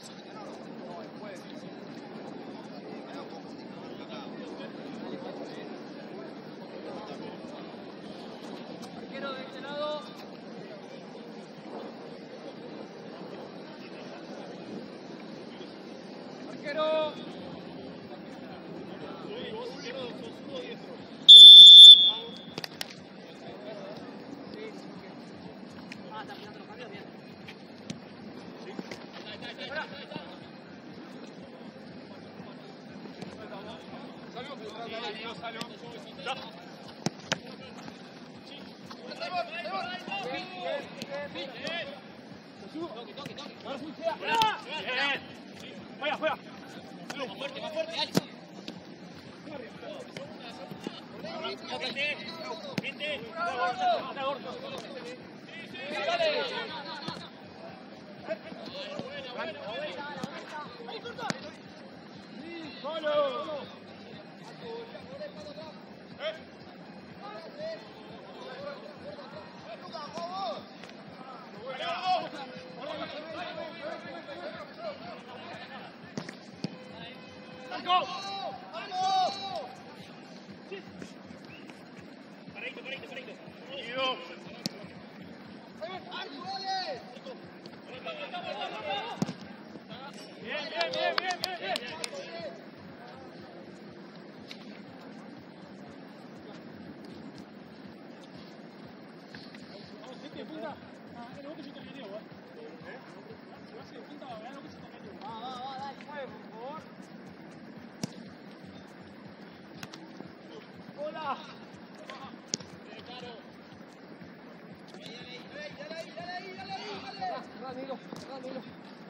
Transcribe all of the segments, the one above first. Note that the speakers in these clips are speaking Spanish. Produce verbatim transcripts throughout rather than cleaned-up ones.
Arquero de este lado. Arquero. Ah, está mirando los cambios, bien. Fuera. Fuera, fuera. Más fuerte, más fuerte, dale. Vente, vente. ¡Solo! Paradito, paradito, paradito. Bien, bien, bien, bien, bien, bien. Vamos, gente de punta. Ah, es lo que yo te venía, ¿eh? Si vas de punta, vean lo que se te venía. Va, va, va, dale, mueve, por favor. ¡Hola! Ramiro, Ramiro.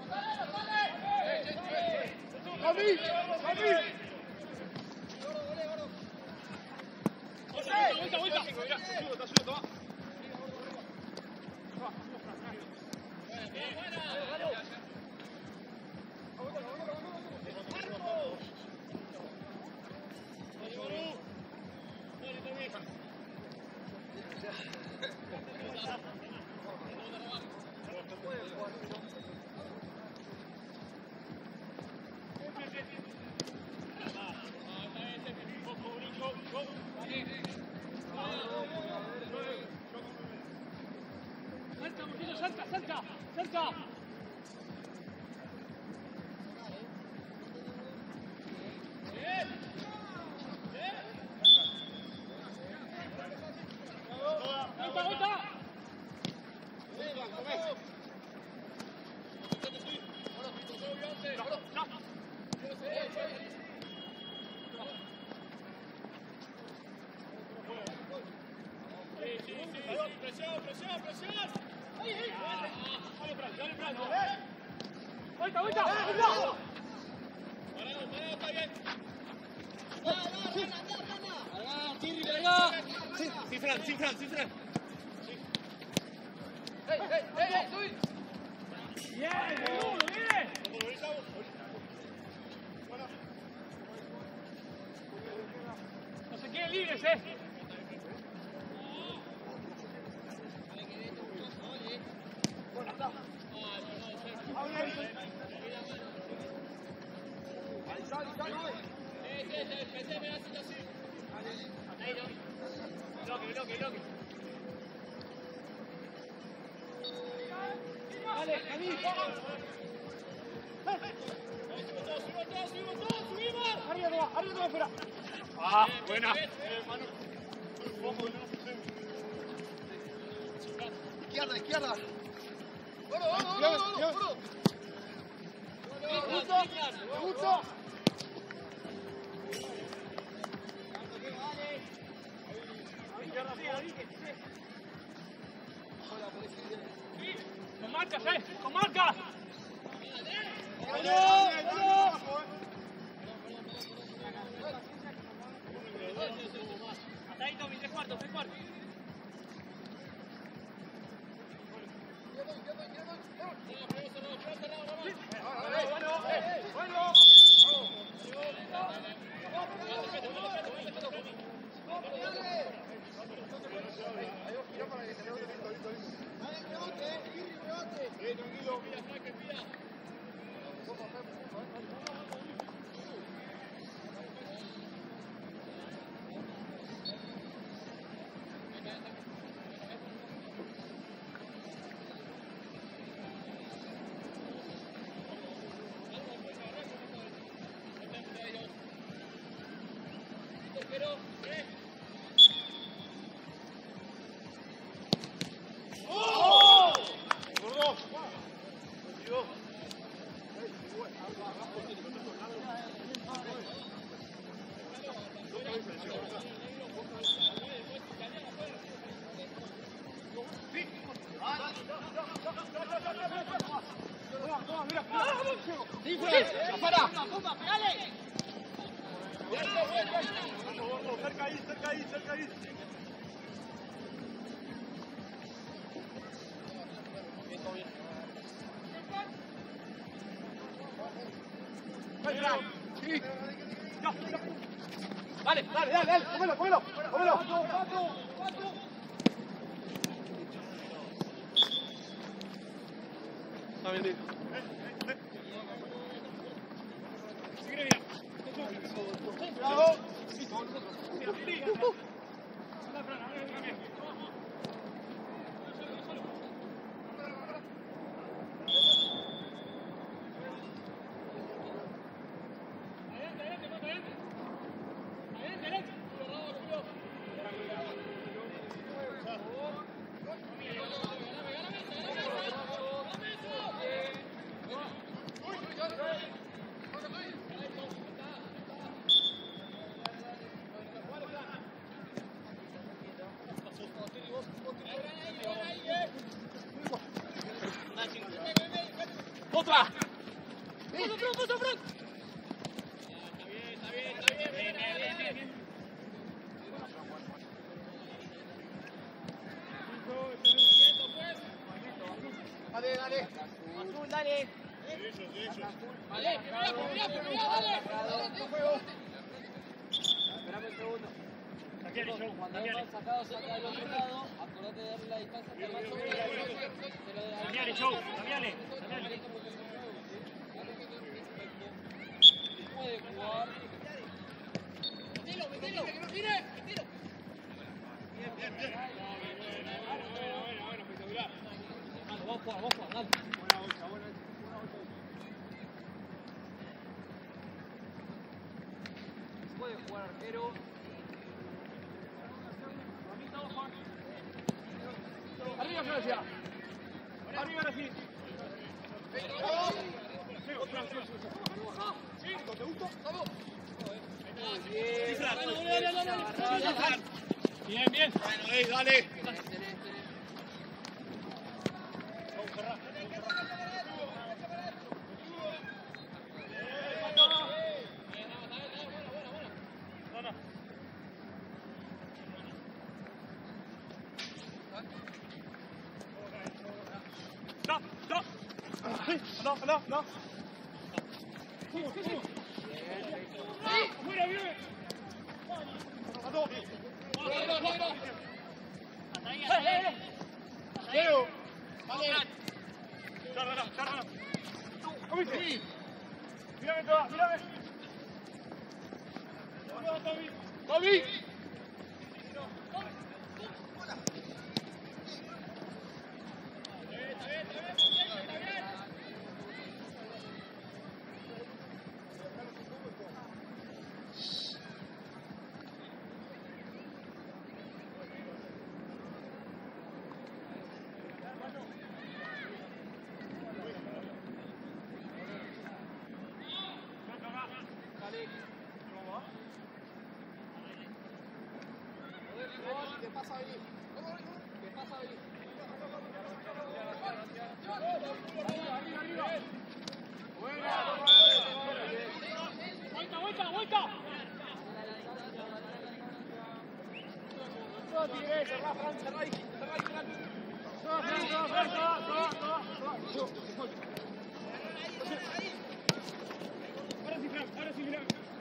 ¡Javi! ¡Javi! ¡Vuelta, vuelta, vuelta! Mirá, te ayudo, te ayudo, toma. ¡Salta, muchacho, salta, salta! ¡Salta! ¡Vuelta, vuelta! Presión, presión, presión. Dale, Fran, dale, Fran. ¡Vuelta, vuelta! ¡Vuelta! Parado, parado, está bien. Sí, Fran, sí, Fran, sí, Fran. ¡Ey, ey, ey, ey, subí! ¡Bien, boludo, bien! No se queden libres, eh. Dale, Javi. Arriba, arriba, arriba, afuera. Ah, buena. Izquierda, izquierda. ¡Bueno, bueno, bueno, bueno! Me gusta, me gusta. Con marcas, eh, con marcas. ¡Bueno, bueno! Atadito, mi tres cuartos, tres cuartos. Tranquilo. Sí, Fran, afuera. Cerca ahí, cerca ahí, cerca ahí. Sí. Dale, dale, dale, dale, cómelo, cómelo, cómelo. Está bien, sigue bien. Bravo. ¡Otra! ¡Pronto, pronto, pronto! Está bien, está bien, está bien, bien, bien, bien, bien. Dale, dale. Azul, dale. Vale, mira, mira, mira, dale. Esperame un segundo. Cambiale, Joe, Cuando cambiale. hemos sacado saca del otro lado, acordate de darle la distancia hasta más o menos. Cambiale, Joe, cambiale. Cambiale. Puede jugar. Metelo, metelo, que no tire, metelo. Vamos, vamos, vamos, vamos, dale. Puede jugar arquero. Arriba, Florencia. Arriba, ahora sí. Sí, otra, sí, sí, sí. ¿Te gustó? Vamos. Bien, bien. Bueno, eh, dale. Stop, stop. No, no, no. Sigo, sigo. Fuera, bien. A dos. Leo. Vale. Charla, charla. ¿Comiste? Mírame toda, mírame. Toby. Toby. ¿Qué pasa ahí? ¿Qué pasa ahí? Vuelta, vuelta, vuelta. No tires, cerrá, Fran, cerrá ahí, cerrá ahí, cerrá. No, Fran, no, Fran, no, no, no, no. Ahora sí, Fran, ahora sí, mirá.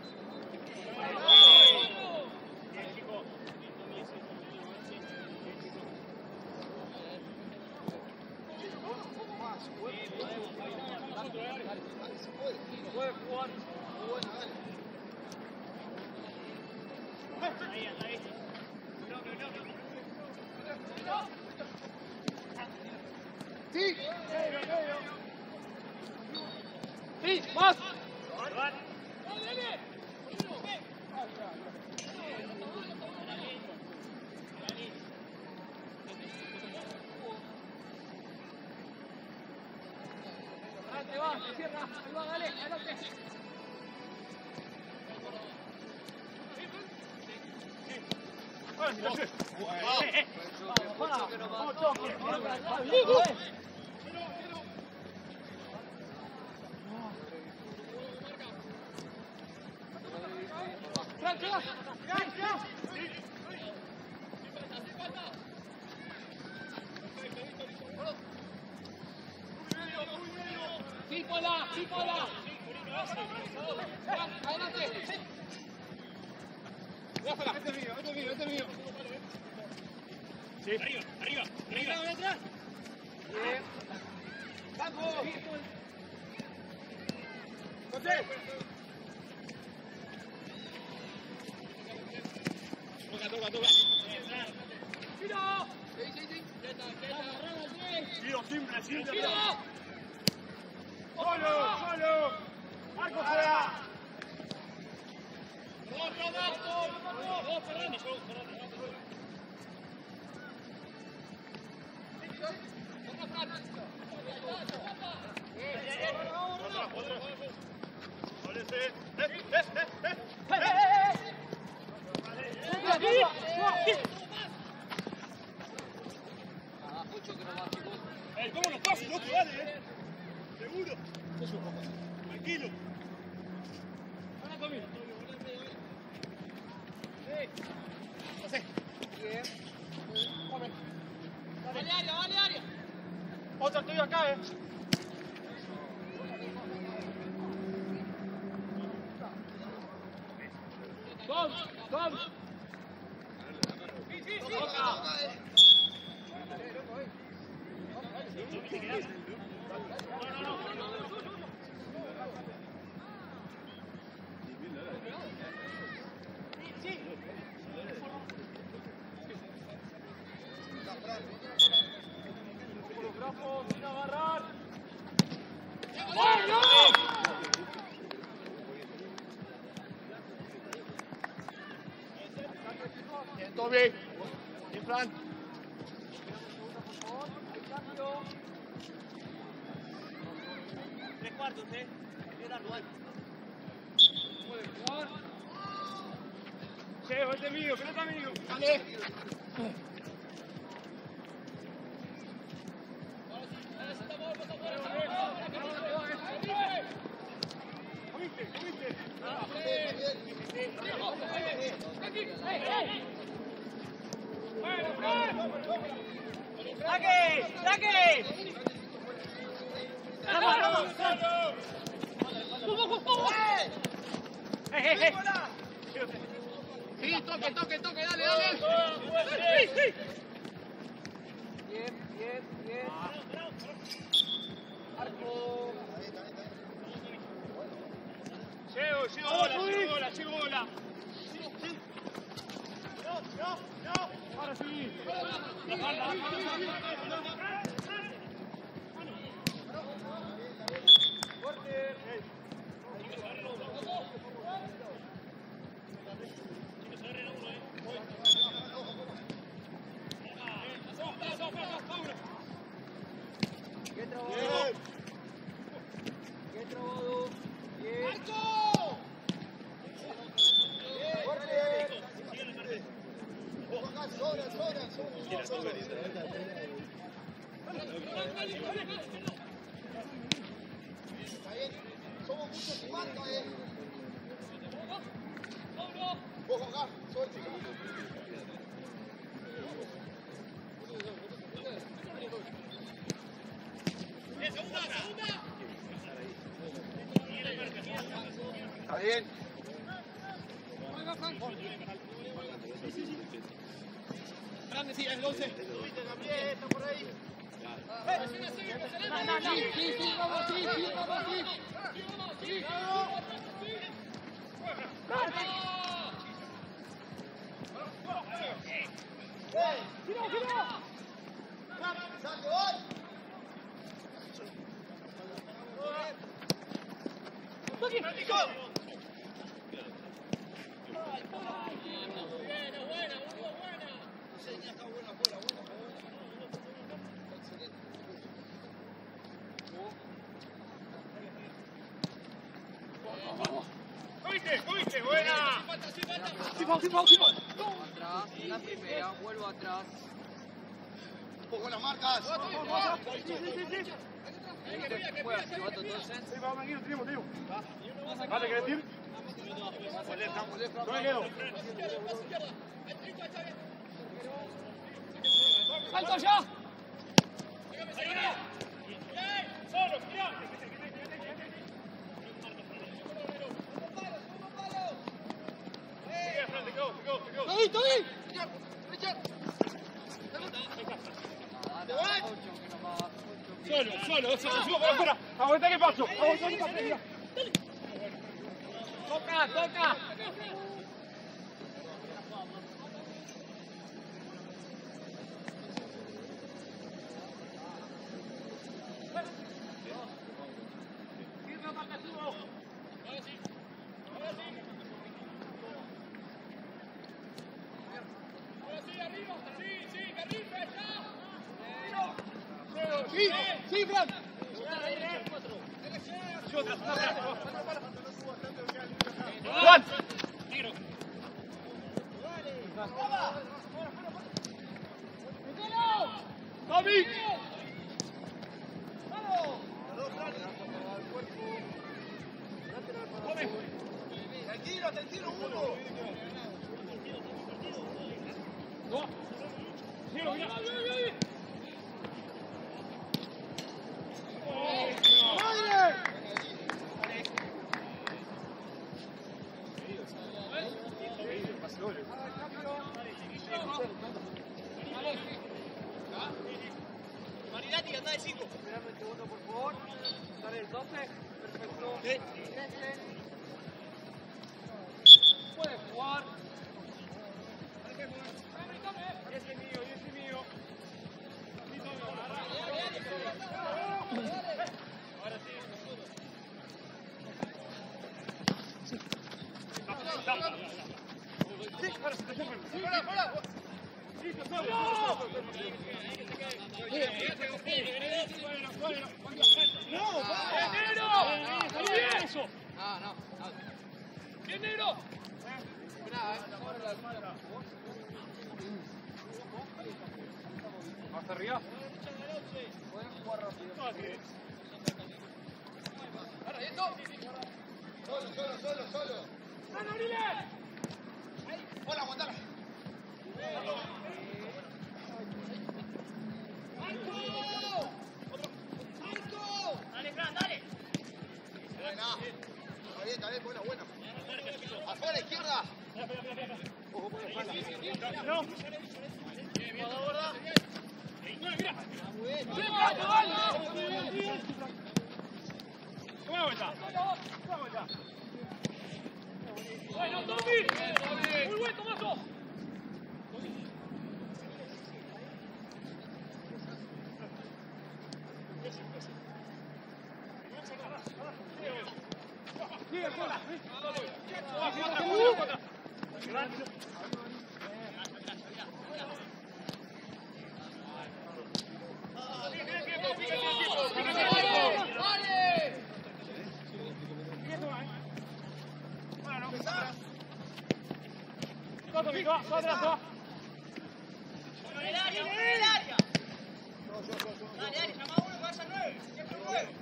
Bien, chico. Puede jugar. Ahí, ahí. No, no, no. Sí. Sí, más. Ahí va, se cierra. Ahí va, dale, adelante. Ahora sí, la sé. Eh, eh. Vamos, choque. ¡Pícola! ¡Pícola! ¡Adelante! Este es mío, este es mío, este es mío. Sí. Arriba, arriba, arriba. Bien. ¡Vamos! ¡José! Toca, toca, toca. ¡Tiro! Sí, sí, sí. Tiro simple, simple. ¡Tiro! ¡Solo, solo! ¡Marco fuera! ¡Eh, cómo nos pasa, loco! Dale, eh. Seguro. Tranquilo. Ahora conmigo. José. Bien. Come. ¡Vale área, vale área! Otra estoy acá, eh. ¡Tom! ¡Tom! Sin agarrar. Bien, todo bien. Bien, Fran. Tres cuartos, eh. Era Ruan. Cheo, este es mío, pelota mío. Dale. ¿Comiste? ¿Comiste? ¡Saque! ¡Saque! ¡Vamos, vamos! ¡Eh, eh, eh! Sí, toque, toque, toque, dale, dale. ¡Sí, sí! Bien, bien, bien. Arco. Llego, llego bola, llego bola, llego bola. Ahora sí. Bien trabado. Bien trabado. Bien. ¡Marco! ¡Fuerte! Zona, zona, zona, zona. Está bien. Somos muchos y marca, eh. Vos acá, suerte. Está bien. Grande, sí, es doce. Subiste también, está por ahí. Sí, sí, sí, vamos, sí, sí, vamos, sí. Sí, ¡Tira, tira! ¡Sale, voy! ¿Comiste? ¿Comiste? ¡Buena! Atrás, la primera, vuelvo atrás. Ojo las marcas. Juega, chivato, entonces. Sí, vamos, tranquilo, tenemos, tenemos. Vale, ¿qué decir? No me quedo. ¡Salto ya! ¡Solo, mirá! ¡Ahí, está ahí! ¡Richard! Solo, solo, solo, subo por afuera. Aguanta que paso. Aguanta que paso, mira. ¡Toca, toca! ¡Sí! ¡Sí, Fran! Juan. Tommy. ¡Tranquilo, tranquilo, uno! No. Mira, mira. Marinati, anda de cinco. Esperame un segundo, por favor. Sale el doce. Perfecto. Puedes jugar. Ese es mío, ese es mío. Ahora sí. Sí, ahora sí, te llevo. ¡Fuera, fuera! Listo, solo. ¡No, va! ¡Bien, eso! No, no. ¡Bien, negro! ¿Más arriba? Pueden jugar rápido. ¡Ahora, esto! ¡Solo, solo, solo, solo! ¡Dale, abrile! ¡Hola, aguantala! Dale, Fran, dale. Buena. Está bien, está bien, buena, buena. Afuera, izquierda. Ojo por la espalda. No. Buena vuelta. Buena vuelta. Bueno, Tommy. Muy buen, Tomaso. Sigue, sola. Va, va atrás, va. En el área, en el área. Dale, dale, llama a uno que vaya al nueve. Siempre al nueve.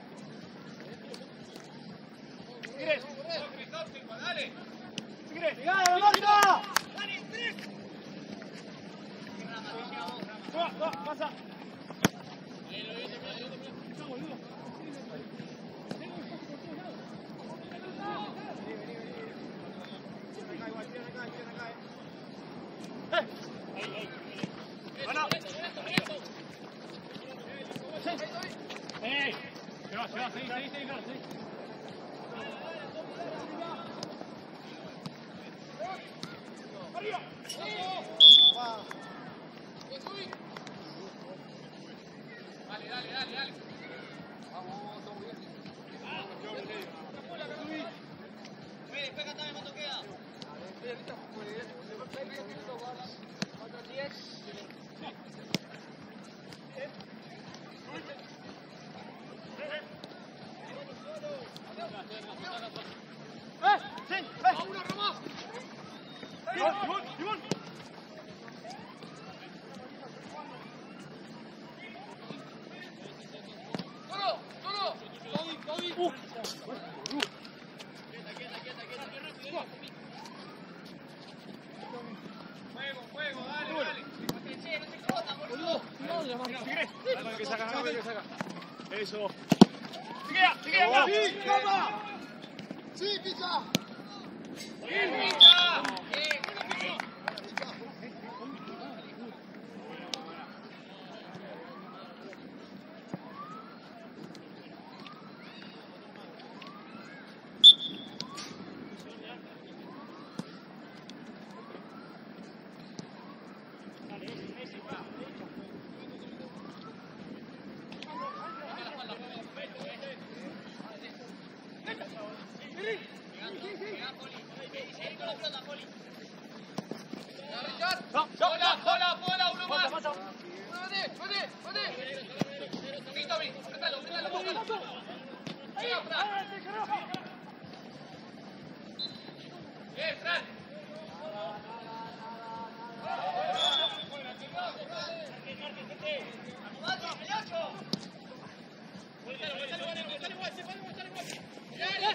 Tigres. Dale. Tigres. ¡Dale, Marta! Dale, tres. Va, va, pasa. ¡Ey! Se va, se va, seguí, seguí, seguí, claro, seguí. ¡Arriba! Dale, dale, dale, dale. Vamos, todo bien. Oye, despega también cuánto queda. Faltan diez. ¡Eh! ¡Sí! ¡Eh! ¡A uno, Ramón! ¡Iván, Iván, Iván! ¡Solo, solo! Juego, juego, dale, dale. No se corta, boludo. Dale, que saca, dale, que saca. Eso. Sigue, sigue acá. ¡Sí, toma! ¡Sí, picha! Bien, Picha. Bien, bueno, Picha. Bola, bola, bola, uno más. Uno de, uno de, uno de. Vito, Vito, apretalo, apretalo, apretalo. Venga, Fran. Bien, Fran. Acomodate, Pelacho. Voltalo, voltalo, voltalo, voltalo igual, se puede voltar igual. Dale.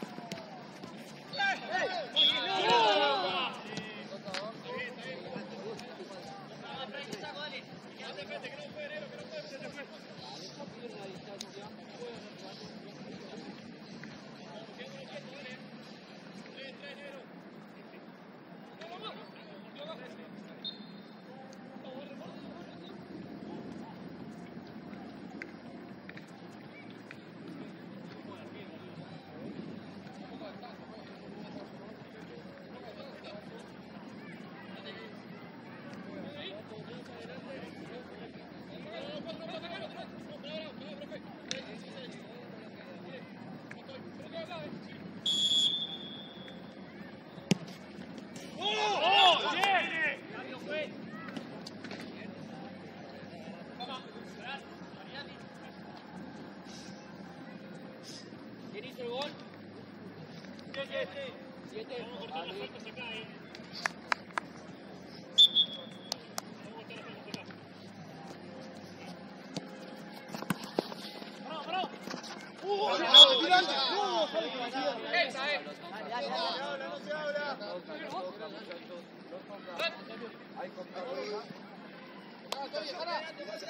¿Quién hizo el gol? Siete. Siete. Vamos a cortar las faltas acá, eh. Vamos a cortar las faltas acá. ¡Parado, parado! ¡Uh! ¡No, tirante! ¡No! ¡Esa, eh! ¡No se habla, no se habla! Ahí con la bola. ¡Ah, estoy bien, pará!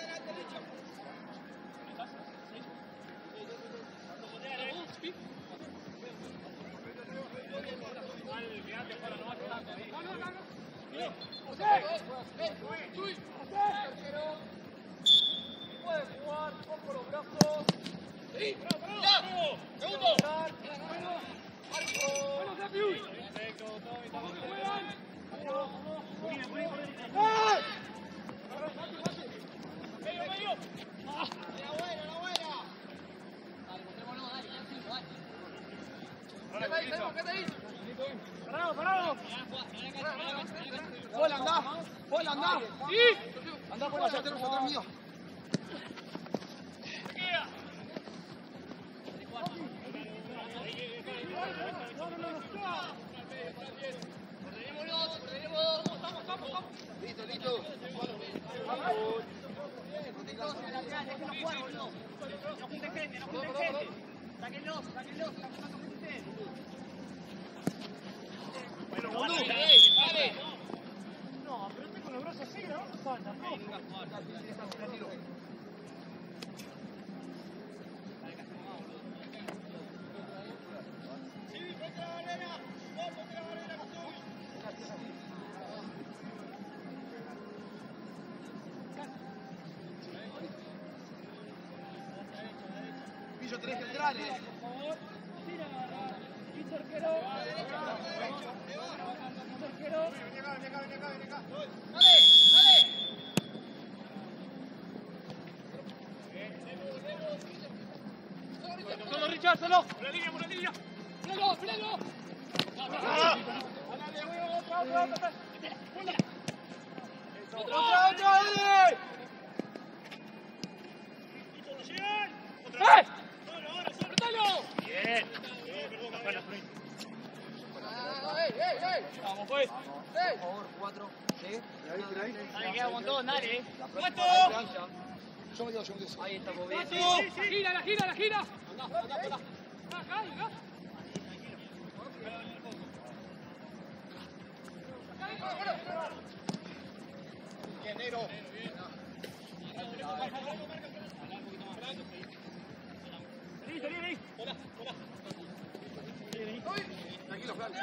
Puede jugar, poco los brazos. Sí, ¡ya! ¡Segundo! Perfecto, Tommy, estamos bien. ¡Medio, medio! ¡La buena, la buena! ¡Quédate ahí, Sebo, quédate ahí! Parado, parado. ¡Bola, andá! ¡Bola, andá! ¡Sí! ¡Andá, bola, ya tenemos atrás mío! ¡Queda! Ordenémonos, ordenémonos. Vamos, vamos, vamos. Listo, listo. Déjenos jugar, boludo. No junten gente, no junten gente. Sáquenlos, sáquenlos, sáquenlos, gente. Bueno, Vale, bueno. vale. No, pero este con los brazos así, la vamos a falta, ¿no? Pillo, tenés que entrar, eh. Por favor, tira, Víctor Arquero. Arquero. Vení acá, vení acá, vení acá, vení acá. Dale, dale. Solo, Richard, solo. Por la línea, por la línea. ¡Freno, freno! Otra, otra, dale. ¡Eh! Bien. Vamos, pues. Por favor, cuatro. Sí. Ahí, ahí. Dale, queda un montón, dale. ¡Cuatro! Yo me digo, yo me digo. Ahí está, muy bien. ¡Gira, la gira, la gira! Andá, andá, andá. Bien, negro. Salí, salí, salí. Hola, hola. Tranquilo, Fran.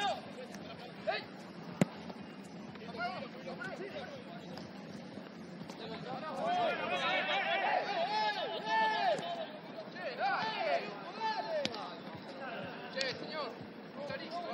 Che, señor, clarísimo.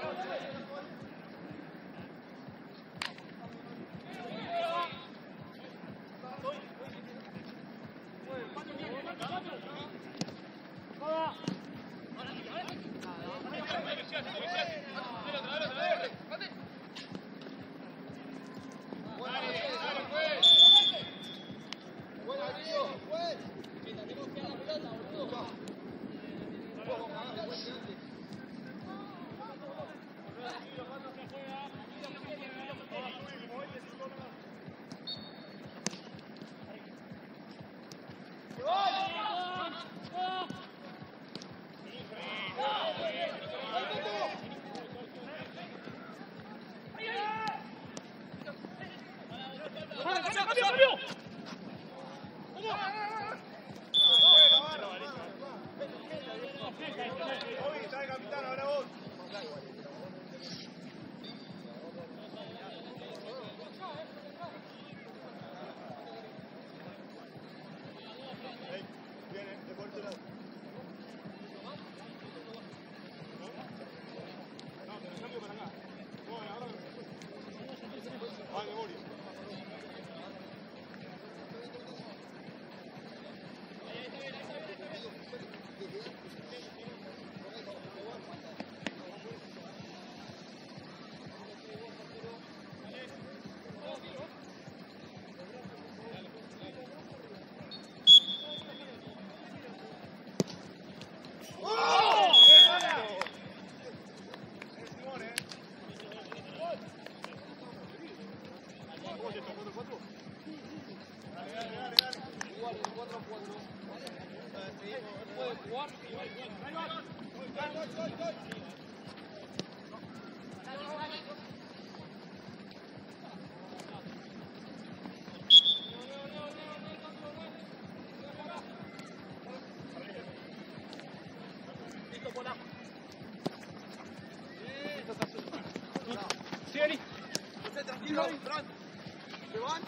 Tranquilo, Fran. ¿Se van?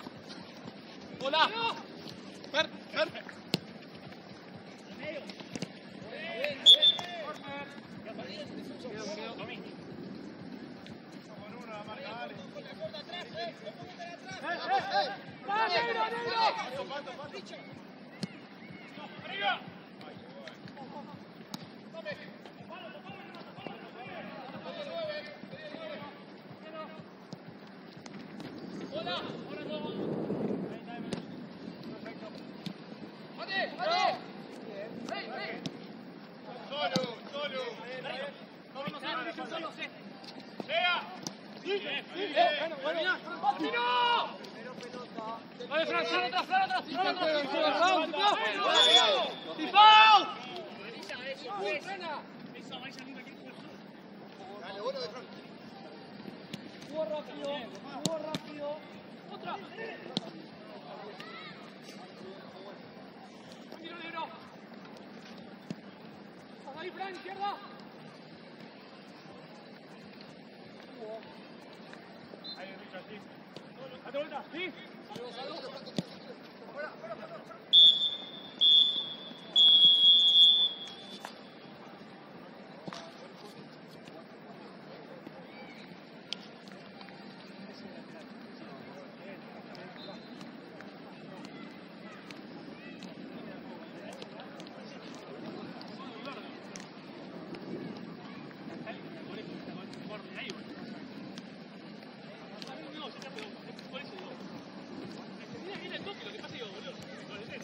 Hola. Fer, Fer. Por eso digo. Mira, viene el toque, lo que pasa, digo, boludo. Con el tren.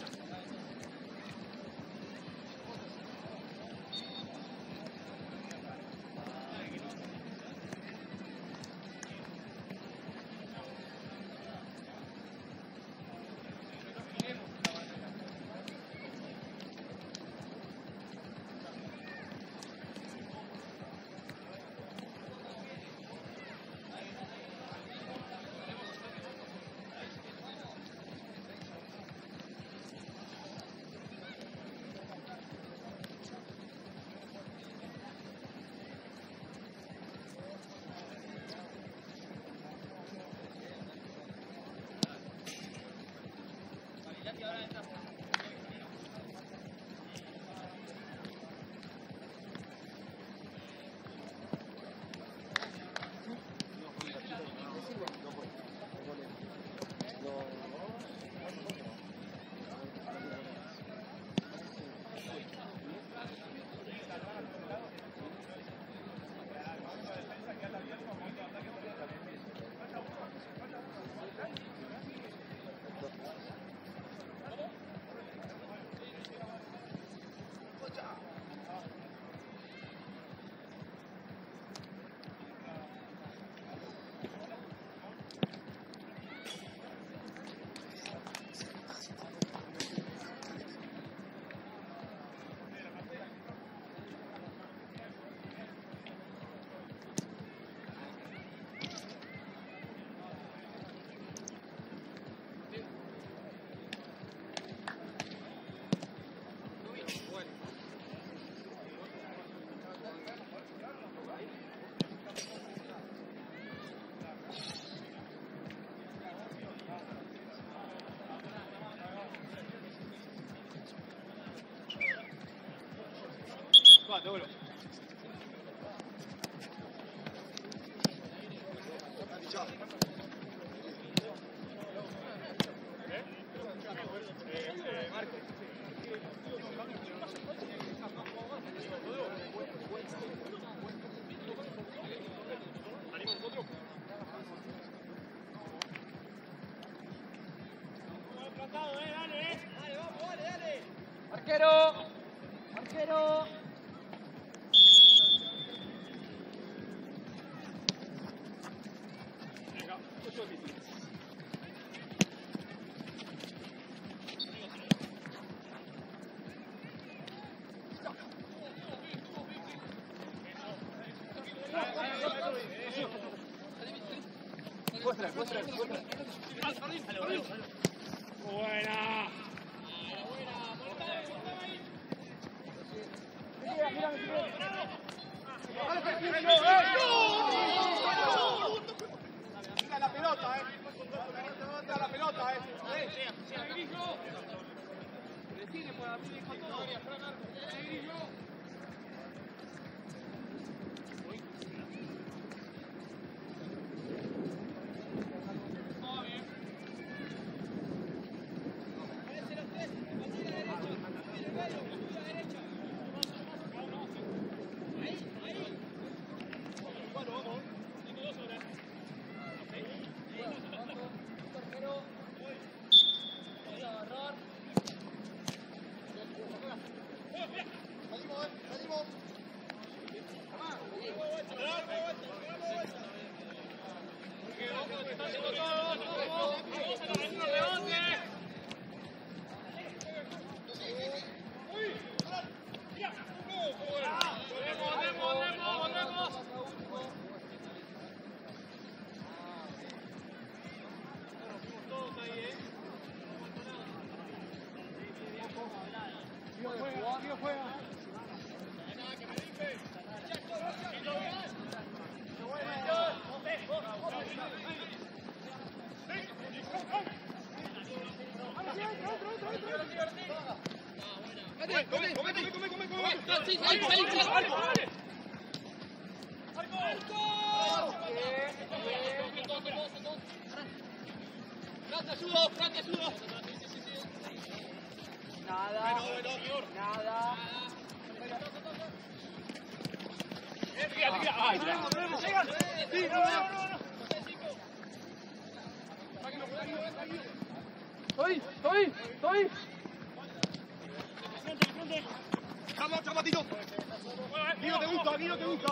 Va, te vuelvo. Arquero. Arquero. Muestra, muestra, muestra. Buena. Mira la pelota, eh. Mira la pelota, eh. Nada. Nada. Ay, ya. Sí, no, no, no. Estoy, estoy, estoy. Vamos, Chamatito. Guido, te gusta, Guido, te gusta.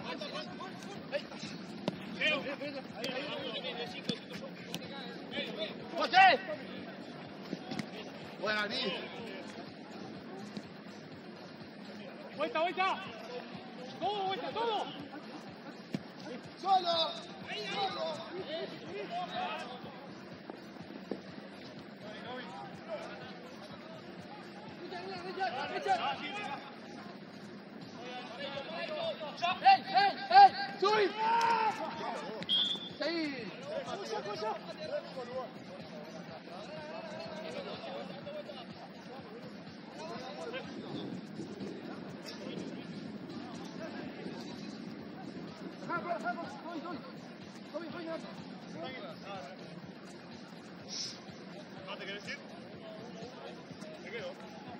¡José! Buena, Luis. Vuelta, vuelta. Todo, vuelta, todo. ¡Solo! ¡Solo! ¡Ey, ey, ey! ¡Subí! ¡Sí! ¿Te quieres ir? ¿Te quedo?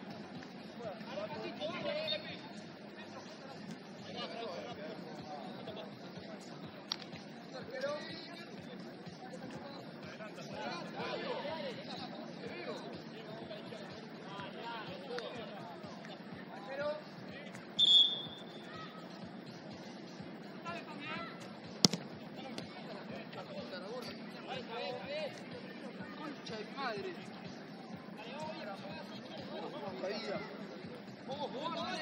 Concha de madre. ¿Cómo jugar?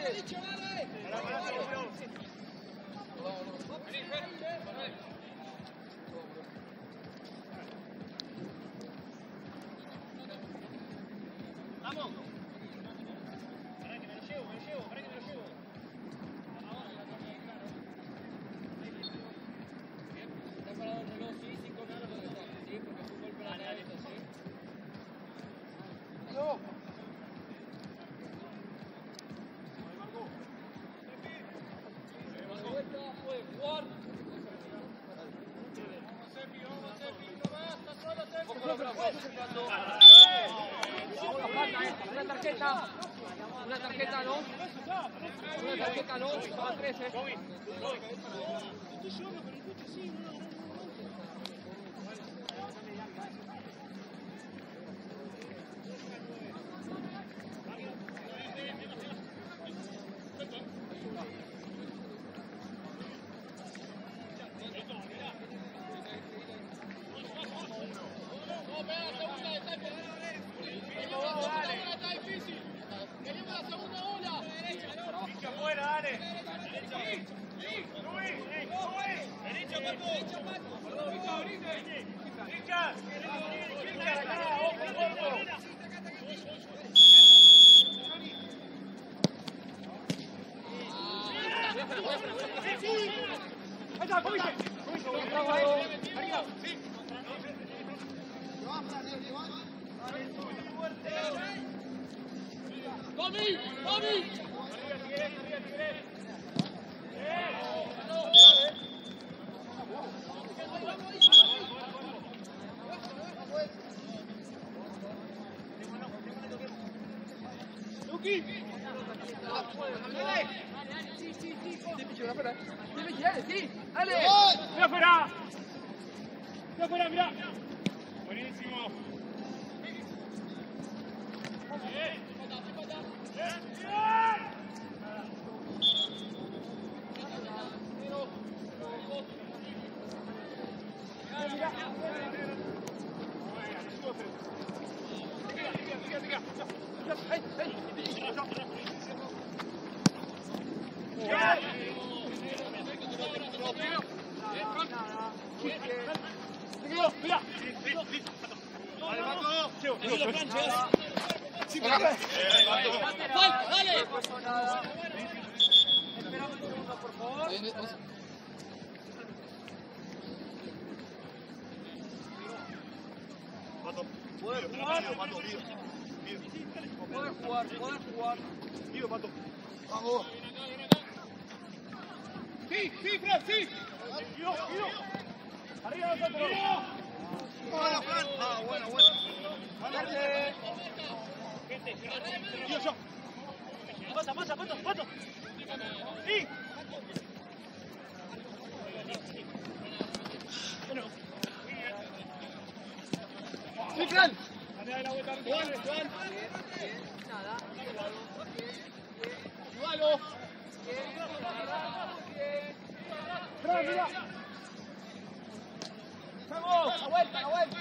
Vamos. Para que me lo llevo, me lo llevo, para que me lo llevo. Está parado el reloj, sí, cinco minutos de está. Sí, porque fue un golpe a la cabeza, sí. ¡No! Puede jugar. Una tarjeta, una tarjeta no, una tarjeta no, van trece. ¡Hincha afuera, dale! ¡Derecha! ¡Luis! ¡Derecha, Pato! ¡Derecha, Pato! ¡Hincha! ¡Hincha de acá! ¡Ojo, ojo! Ahí está, comiste. Arriba. Sí. ¡Tommy! ¡Tommy! Luqui. Sí, sí, sí. Dale, sí, dale. Mira afuera. Mira afuera, mira. Buenísimo. Mira. Vale, Pato. ¡Dale! Pato. Poder Pato, jugar, Pato, Guido. Guido. poder jugar, poder jugar. Guido, Pato. Vamos. Sí, sí, Fran, sí. Guido, Guido. Arriba nosotros. Buena, Fran. Ah, bueno, bueno. Verde. Guido, yo. Pasa, pasa, pasa, pasa. Sí. Bueno. Sí, Fran. Dale la vuelta, Juan, Juan. Nada. Ayúdalo. Bien, bien. ¡Vamos! ¡La vuelta, la vuelta!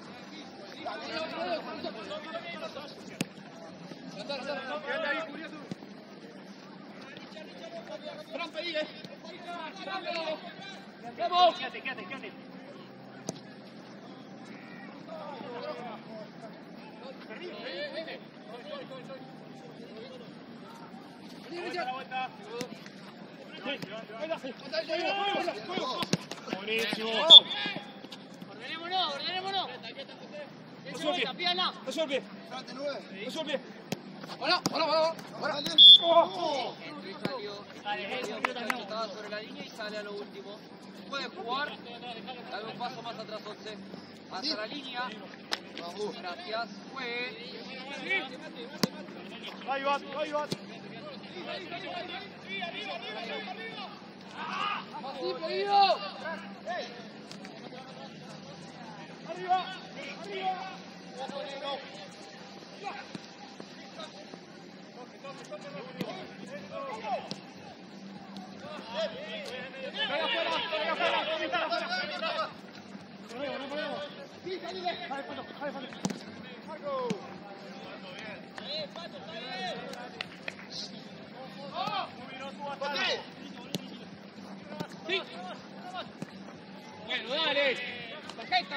¡Trampa ahí, eh! ¡Vamos! Quédate, quédate, quédate. Buenísimo. Ordenémonos, ordenémonos. Paso el pie. Pierna. Paso el pie. Espérate, nueve. Paso el pie. Hola, hola, hola. Ahora, dale. Oh. Entra y salió, salió muchacho, estaba sobre la línea y sale a lo último. Puede jugar, dale un paso más atrás, once. Hasta la línea. Vamos. Gracias, fue. Ahí va, ahí va. Así, pedido. Arriba, arriba. Pega afuera, pega afuera. No podemos, no podemos. Sí, salile. Jale, Pato, jale, Pato. Sí. Bueno, dale. Perfecto.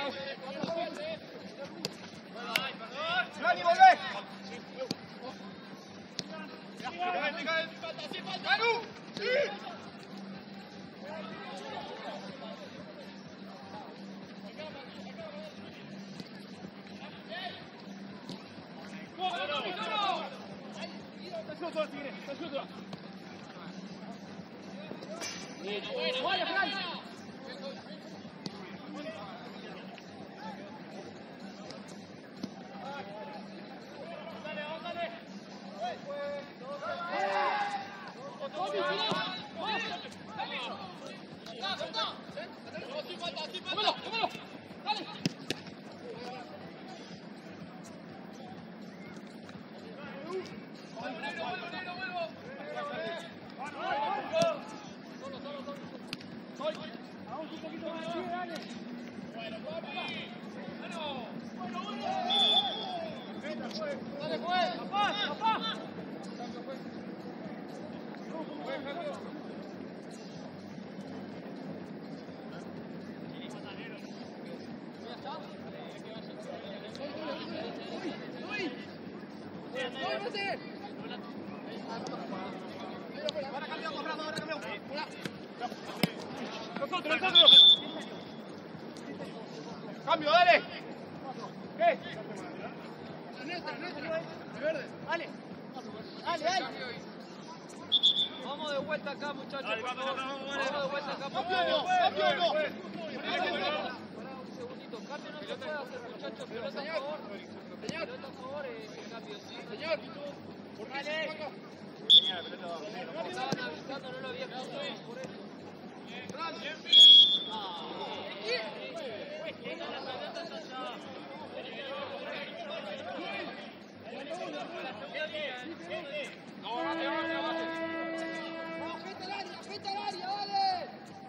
Dani, volvé. ¡Manu! ¡Sí! Vaya, Fran. ¡Cómelo, cómelo! ¡Dale! Vamos un poquito más aquí, dale. ¡Dale, juez! ¡Papá, papá! Ahora cambiamos, Rafa, ahora cambiamos. Nosotros, nosotros. Cambio, dale. ¿Qué? ¡Dale! ¡Dale, dale! Vamos de vuelta acá, muchachos, Dale, por vamos, favor. vamos, vamos, Vamos de vuelta acá, por Cambio, favor. no, cambio, no. Pará un segundito, cambio no se puede hacer, muchachos, pelota a favor. Pelota a favor, eh, cambio, sí. Señor. Me estaban avisando, no lo había escuchado, por eso. ¡Afecta el área, afecta el área, dale!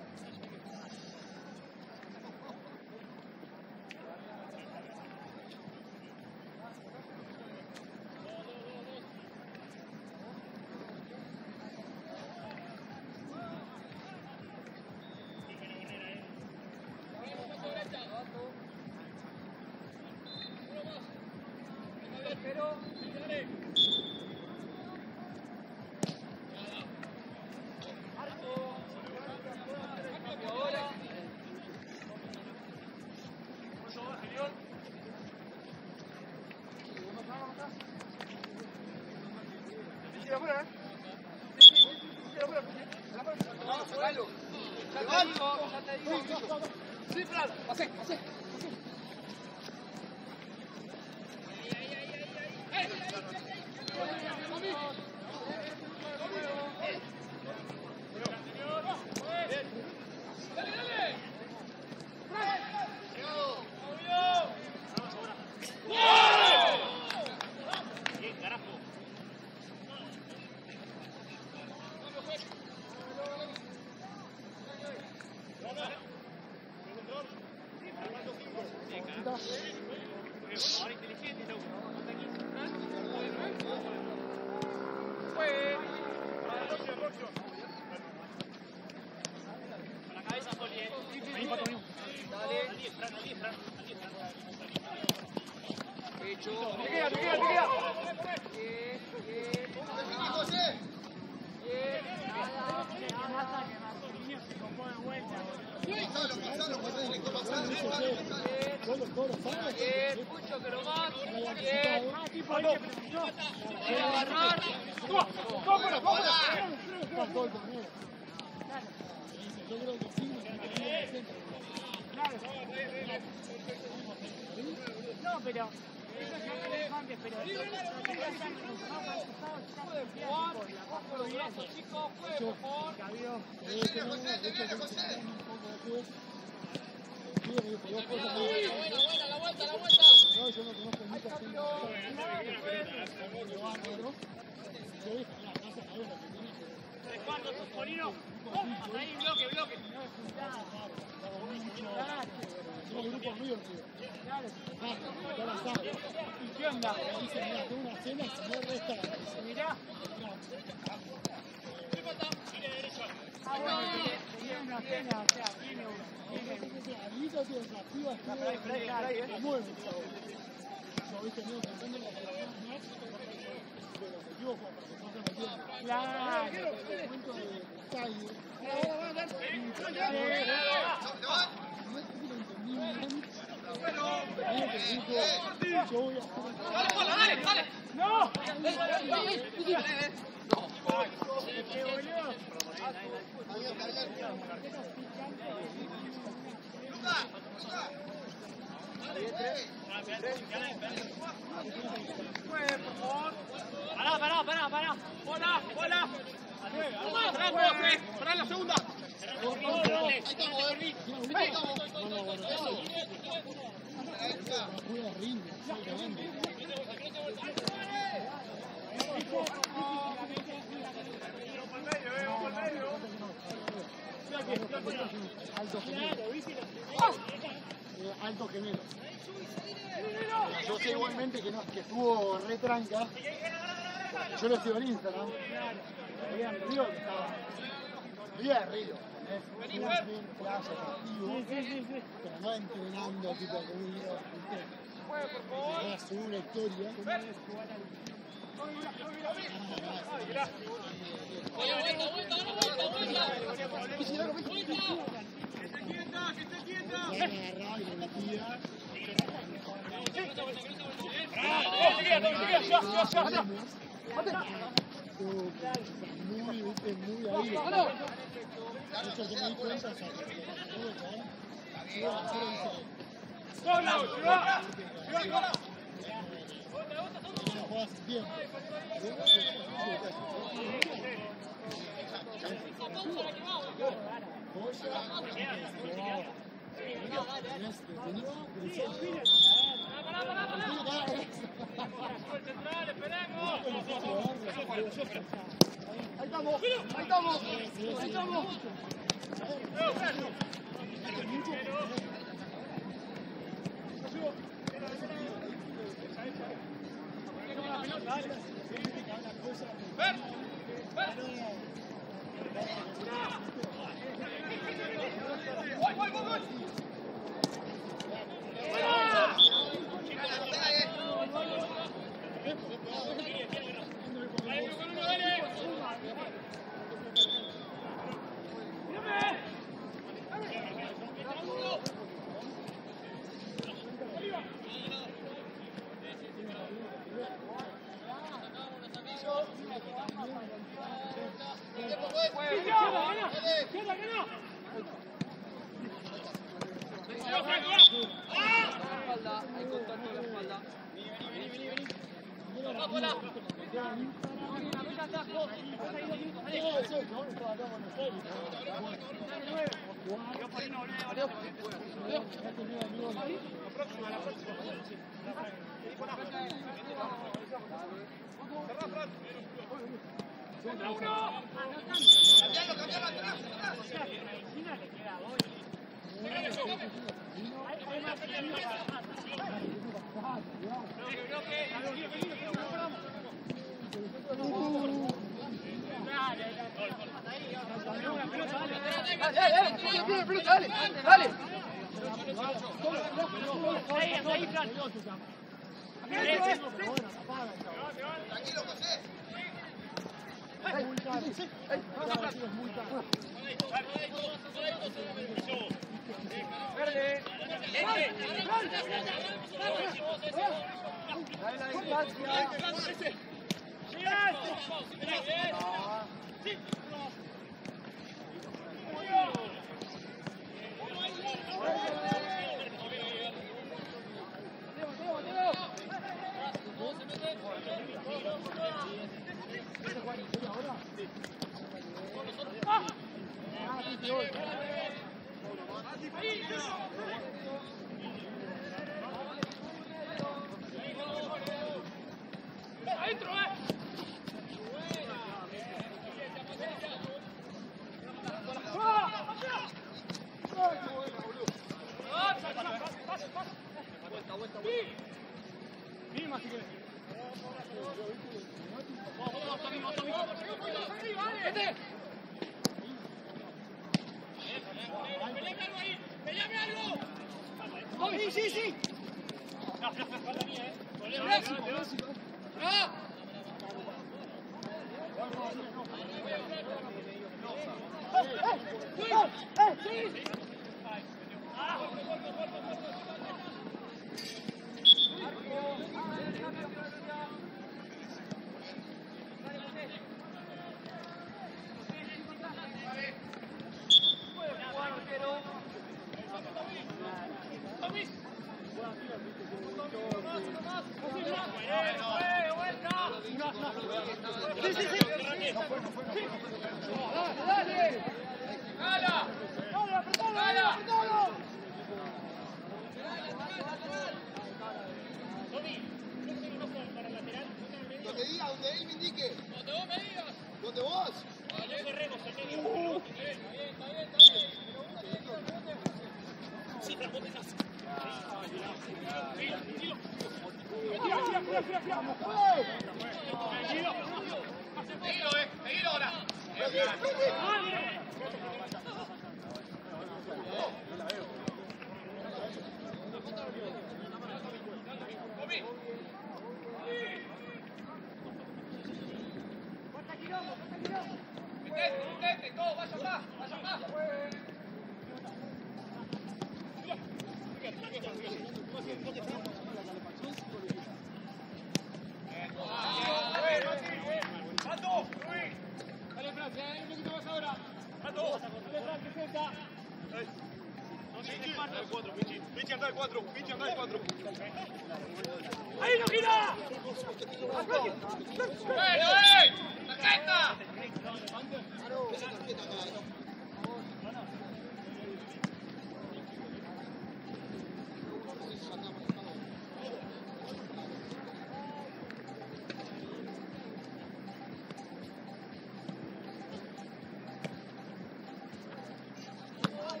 Vamos, sacalo. Ya te digo, ya te digo. Sí, Fran. ¡Pasé, pasé! Bien, carajo. Ahora inteligente, loco. Fue. A la cabeza, Soli, eh. Ahí, Pato, vení. Dale. Al diestra, al diestra, al diestra. Hecho. Te queda, te queda, te queda. Bien, bien. Definí, José. Bien. Nada. Pasalo, pasalo, José, director, pasalo, pasalo, pasalo. Bien, Pucho, que lo más. Bien. Quiere agarrar. ¡Cómpralo, cómpralo! No, pero... pero... Chicos, juego, por favor. Definí, José, definí, José. Buena, buena, la vuelta, la vuelta. No, yo no conozco mucha gente. Tres cuartos, Polino. Hasta ahí, bloque, bloque. Somos grupo River, tío. Ya la sabe. ¿Y qué onda? Dice, mira, tengo una cena, si no resta. Mirá. Ah, bueno, tiene una cena, o sea, tiene un... Amiguito tiene una piba, tío, mueve, yo, viste, mío, pensando en la palabra más, pero me equivoco, porque no se me entiende. Claro. El momento de Tiger, No, no, no es que lo entendí bien, pero que dijo, yo voy a hacer... Dale, Pola, dale, dale. ¡No! Abierta, abierta. Lucas, Lucas. Pará, pará, pará, pará. Pola, Pola. Pará, Pola, pará la segunda. Ahí estamos, Ernie. Ahí estamos. No juega ring, estoy cagando. Alto gemelo. Eh, alto gemelo. Yo sé igualmente que, no, que estuvo re tranca. Yo lo sigo en Instagram. Habían río que estaba. Había río. ¿eh? Iba bien, playa, activo. Pero no entrenando, tipo como un video. Era subir una historia. Muy, viste, muy ahí. Eso que me di cuenta es que juega hace tiempo. Ahí estamos, ahí estamos, ahí estamos. Espalda, hay contacto en la espalda. Cambialo, cambialo atrás, atrás. Hay más Dale, dale. Tranquilo, José. Es muy caro. Es muy caro. Verde. Dale la distancia. Adentro, eh. Mínima si querés. Vamos, vamos, Tommy, vamos, Tommy. ¡Vete! ¡Peleame algo ahí! ¡Peleame algo! ¡Tommy, sí, sí, sí! No, no, no, falta mía, eh. ¡Ah! Sí, sí, sí. Dale, dale. ¡Gala! ¡Dale, apretalo! ¡Dale, apretalo! Donde diga, donde él me indique. Donde vos me digas. Donde vos. Vale, corremos, al medio. Está bien, está bien, está bien. Sí, transporte casa. Tira, tira. Tira, tira, tira, tira, tira. Tira. Seguilo, eh. Seguilo ahora. Tommy. Metete, metete, todo, vaya más, vaya más. Dale, Francia, eh, un poquito más ahora. Dale, Francia, senta. ¡Ahí no gira! ¡Bueno, eh! ¡Tarjeta!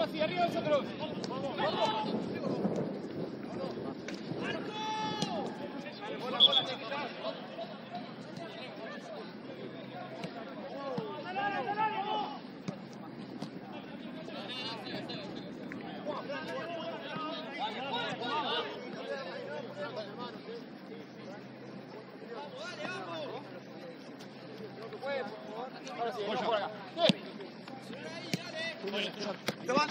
Rossi, arriba vosotros. Bola, bola, te quitas. Ahora sí, vamos por acá. Te van.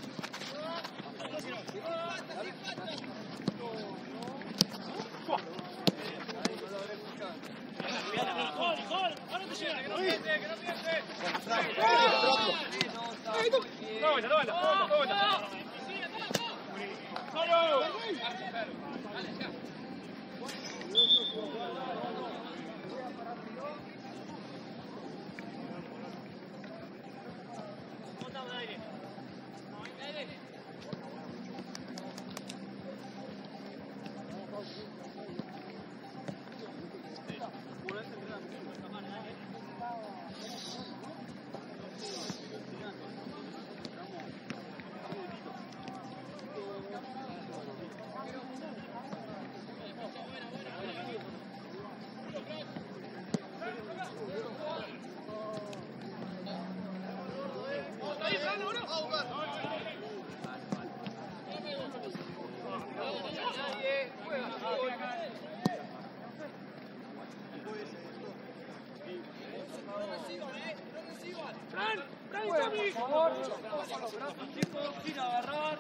Sin agarrar.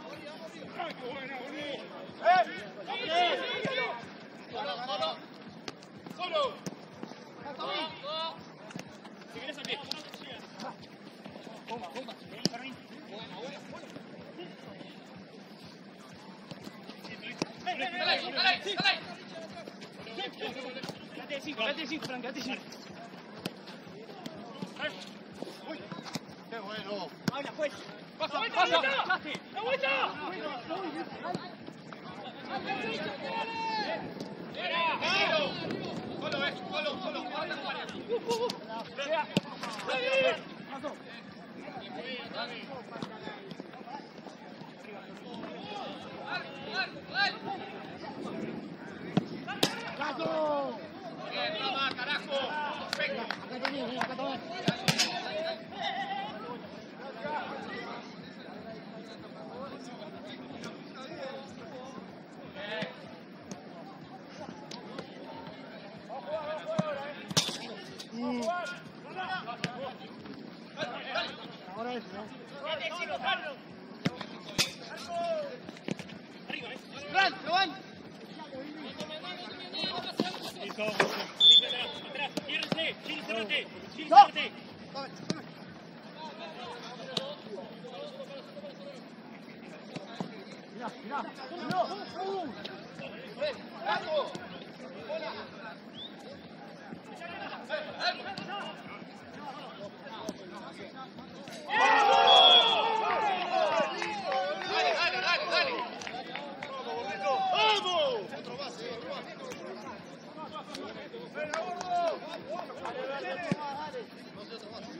Solo, solo. Solo. Si querés al pie. Dale, dale, dale. Quédate de cinco, quédate de cinco, Fran, quédate de cinco. ¡Qué bueno! Habla, pues. Pasa, ¡La pasa. vuelta! ¡La vuelta! Solo, eh. Solo, solo. Ahora te acompaña. ¡Caso! Bien, mamá, carajo. Perfecto. Acá también, acá también. Uh. Ahora es, ¿no? Fran, lo van. Atrás, ciérrense, Chile, cérrate, Chile, cérrate. Mirá, mirá. No. Uh. ¡Caso! Dale, dale, dale, dale. ¡Vamos! Otro base, otro base. No sé, otro base.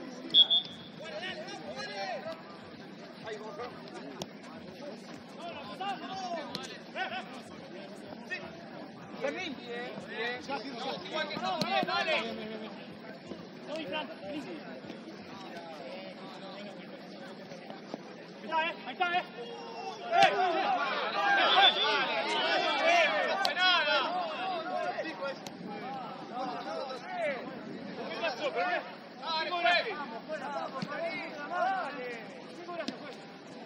Fermín. Igual que todo, bien, dale. Voy, Fran, vení. Ahí está, eh, ahí está, eh. No fue nada. ¿Qué pasó, Fermín? Dale, Cinco fue. gracias. Cinco gracias, juez.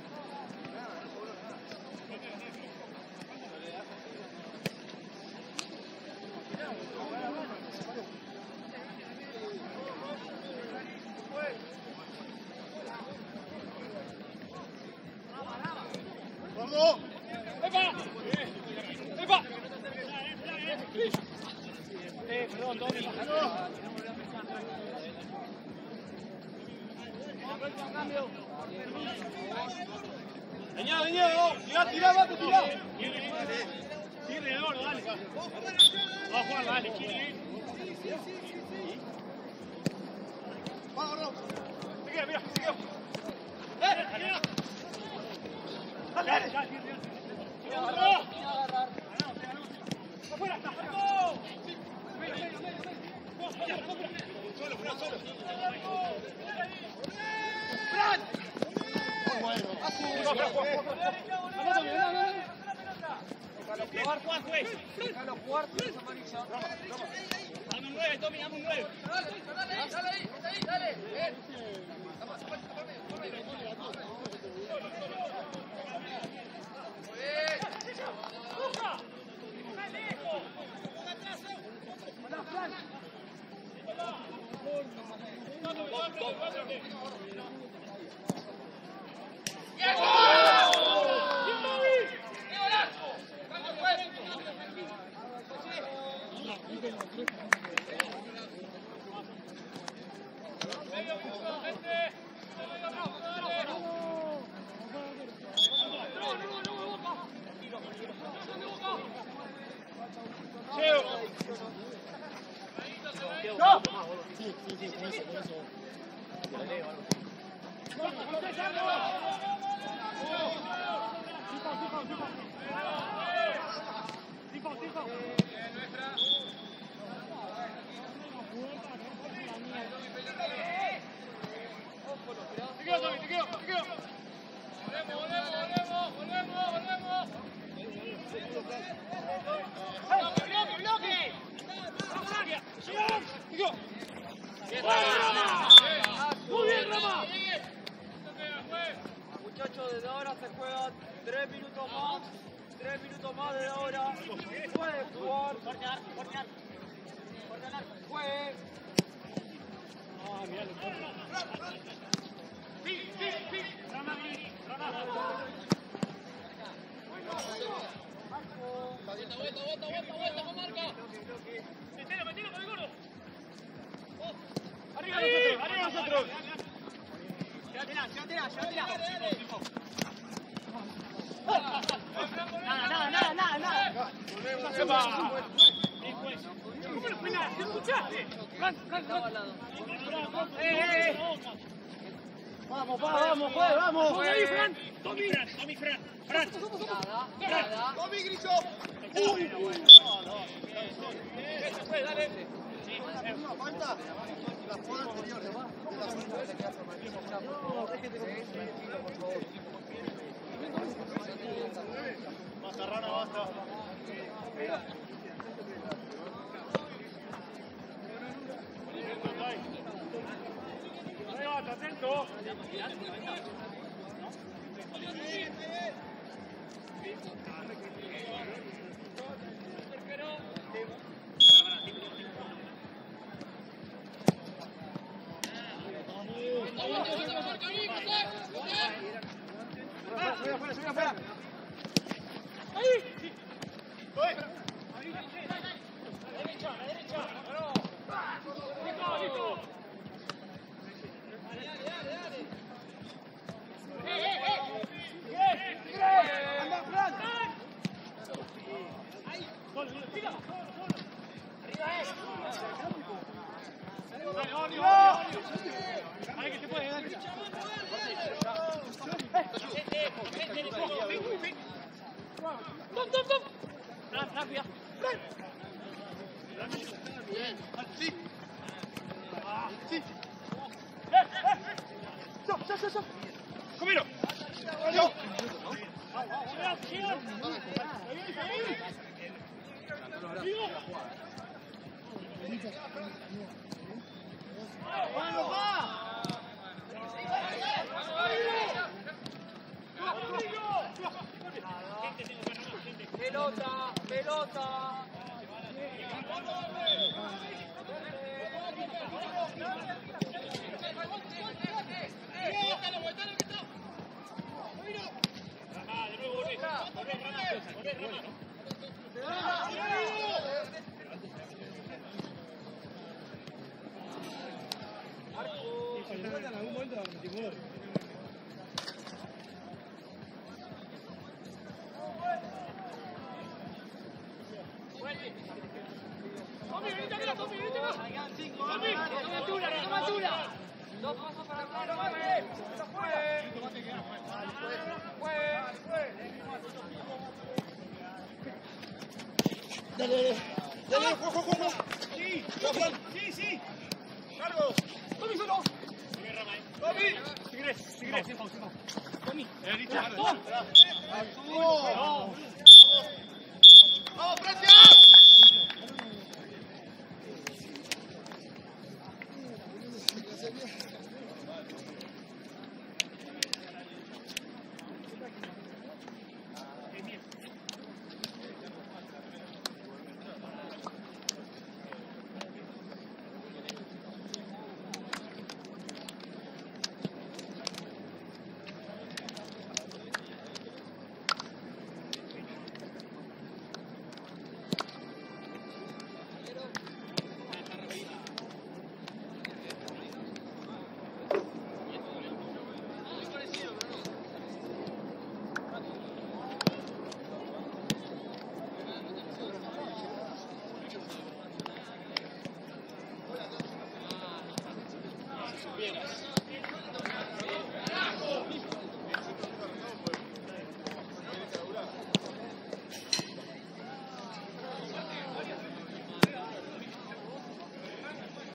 ¡Gordo! ¡Epa! ¡Epa! Eh, perdón, Tommy. ¡Veñá, veñá! ¡Tirá, tirá, bate, tirá! Tire el gordo, dale. Va a jugar, dale. ¡Va, gordo! Se queda, mira, se queda. Eh, ¡Fran! Muy bueno. Jugar, jugar, juez. Déjalo jugar, tienes amarilla. Dame un nueve, Tommy, dame un nueve. Dale, dale, dale ahí, ahí, dale. Bien. Sí, sí, sí, con eso, con eso. Te quedo, Tommy, te quedo, te quedo. Volvemos, volvemos, volvemos, volvemos, volvemos. ¡Bloque, bloque! ¡Vamos, área! ¡Te quedo! ¡Muy bien, Rama! Muchachos, desde ahora se juegan tres minutos más. Tres minutos más desde ahora. Puede jugar. Juegue. Ah, mirá, sí, sí, sí. Rama, Rama. Vuelta, vuelta, vuelta, vuelta, vuelta, con marca. Metelo, metelo con el gordo. Arriba nosotros, arriba nosotros. Llévatela, llévatela, llévatela. Nada, nada, nada, nada, nada. ¿Cómo lo penas? ¿Te escuchaste? Fran, Fran, Fran. Eh, eh, eh. Vamos, va, vamos, juez, vamos. Vamos ahí, Fran. Tommy, Tommy, Fran. Fran. Nada, nada. ¡Tommy, Grillo! Uy, uy. Eso fue, dale. Falta la jugada anterior. Basta, Rana, basta. Ahí va, atento. ¡Comelo! ¡Vamos, va! Pelota, pelota. Dos pasos para el plano, vale. Dale, dale, dale, juego, juego, juego. Sí, Ya, Fran. sí, sí. Carlos. Sigue, sigue, pausa, pausa. Tommy. Eh, dicho, Tom. ¡Vamos, Francia!